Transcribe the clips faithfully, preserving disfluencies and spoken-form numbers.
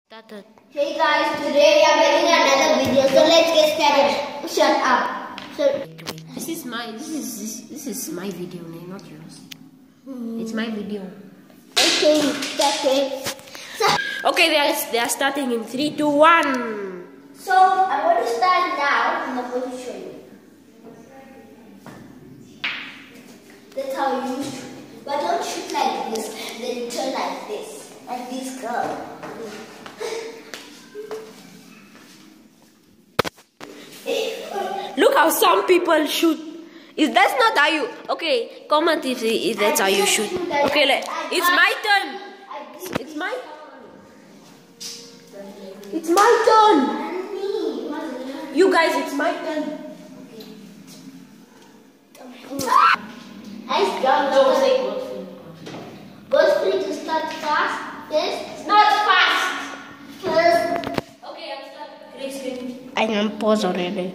Started. Hey guys, today we are making another video, so let's get started. Shut up. So, this is my this is this, this is my video, not yours. Hmm. It's my video. Okay, that's it. So, okay, they are they are starting in three, two, one. So I'm going to start now, and I'm going to show you. That's how you shoot. But don't shoot like this, then you turn like this, like this girl. Look how some people shoot. Is that's not how you? Okay, comment if, if that's how you shoot. Okay, let, it's my turn. It's my. It's my turn. You guys, it's my turn. Nice job. Don't say Godfrey. Godfrey to start fast. Yes, not fast. First. Okay, I'm starting. Grace, can you? I am pause already.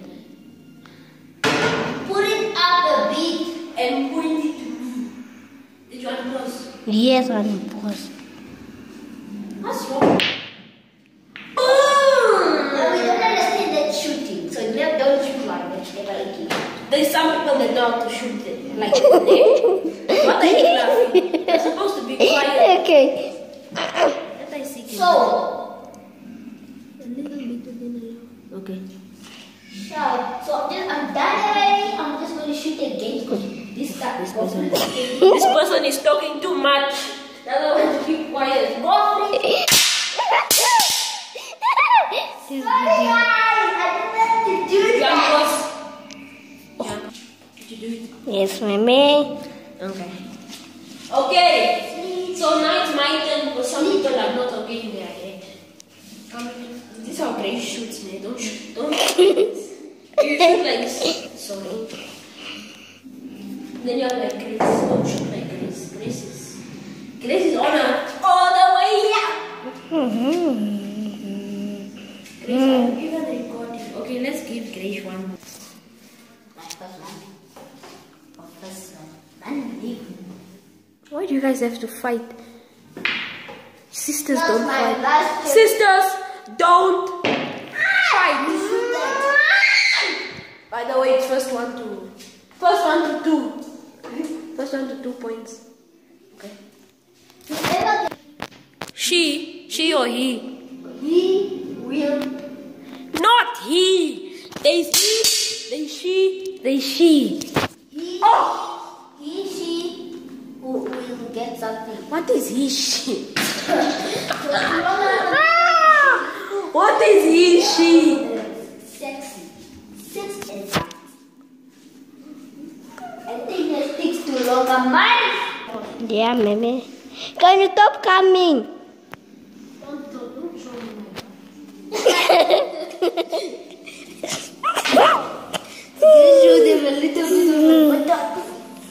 Put it up a bit And point it to me. Did you want to pause? Yes, I am pause. What's wrong? No, we don't understand that shooting. So never don't shoot like that. Never again. There's some people that know how to shoot it. Like that. What are you laughing? You're supposed to be quiet. Okay. Let I see. So, a little bit again. Okay. shout. So just, I'm done already. I'm just going to shoot again because this guy is person. This person is talking too much. That's why I want to keep quiet. Godfrey. Sorry guys, I didn't mean to do Young that. boss. Young. Did you do it? Yes, Mimi. Okay. Okay. So now it's my turn because some people are not okay in their head. Come here. This is how Grace shoots, man. Don't shoot. Don't shoot. You shoot like this. Sorry. Then you're like Grace. Don't shoot like Grace. Grace is Grace is on a, all the way up. Mm-hmm. Grace, I'll give her the recording. Okay, let's give Grace one more. My first one. My first one. Unbelievable. Why do you guys have to fight? Sisters That's don't my fight. last joke. Sisters don't fight. Shoot that. By the way, it's first one to first one to two. First one to two points. Okay. Whoever She, she or he? he will. Not he. They he. They she. They she. He, Oh. he, she who will get something. What is he she? So if you wanna Ah! What is he she? sexy, sex and that. I think that takes too long. A month. Yeah, Mimi. Can you stop coming? Don't don't show me. Just show them a little bit of what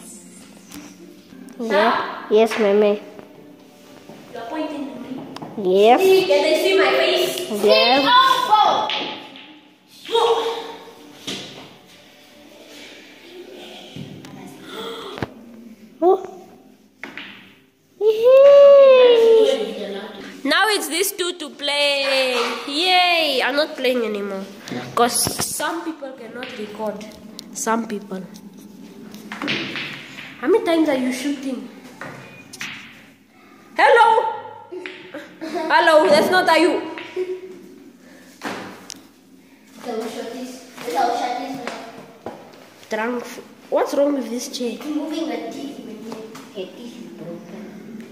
Yeah. Yes, Mimi. You're pointing to me. Yes. See, can they see my face? Yes. oh, Oh. Now it's these two to play. Yay! I'm not playing anymore. Because some people cannot record. Some people. How many times are you shooting? Hello! Hello, that's not are you. So we shut this. So shut this. Drunk. What's wrong with this chair? It's moving the teeth. Her teeth is broken.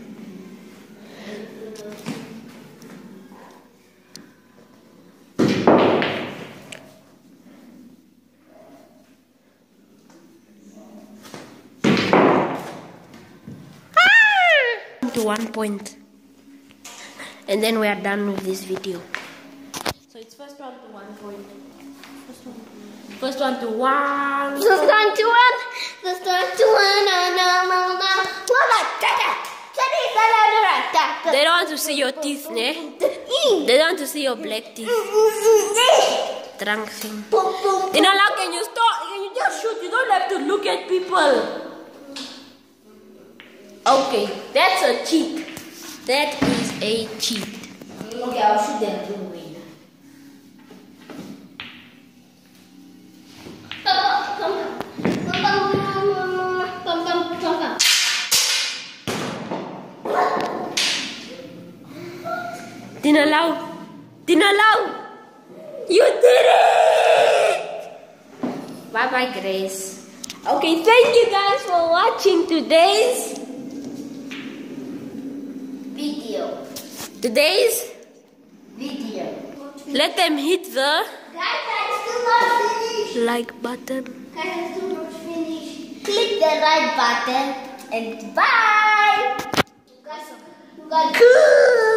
To one point. And then we are done with this video. So it's first one to one point. First one, first one to one. Just one to one. Just one to one. No, no, no, no. They don't want to see your teeth, ne? They don't want to see your black teeth. Drunk thing. You know, like, can you stop? Can you just shoot? You don't have to look at people. Okay, that's a cheat. That is a cheat. Okay, I'll shoot them to win. Come, come, come, come, come, come, come, come. Tinalaw! Tinalaw! You did it! Bye-bye, Grace. Okay, thank you guys for watching today's Video. today's Video. let them hit the Guys, I'm still not finished. like button. Guys, I'm still not finished. Click the right button and bye. You guys, you guys. Cool.